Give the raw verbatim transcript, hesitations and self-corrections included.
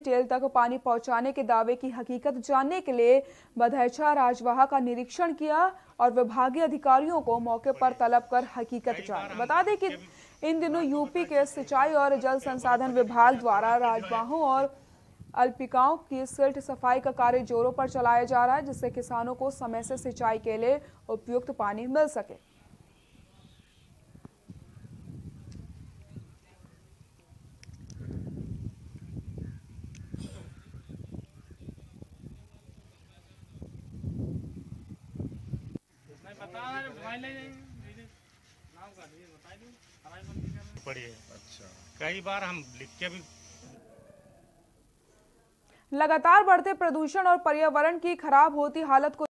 Tell तक पानी पहुंचाने के दावे की हकीकत जानने के लिए बधैचा राजवाहा का निरीक्षण किया और विभागीय अधिकारियों को मौके पर तलब कर हकीकत जानी। बता दें कि इन दिनों यूपी के सिंचाई और जल संसाधन विभाग द्वारा राजवाहों और अल्पिकाओं की सिल्ट सफाई का कार्य जोरों पर चलाया जा रहा है, जिससे किसानों को समय से सिंचाई के लिए उपयुक्त पानी मिल सके। पड़ी है। अच्छा, कई बार हम लिख के भी। लगातार बढ़ते प्रदूषण और पर्यावरण की खराब होती हालत को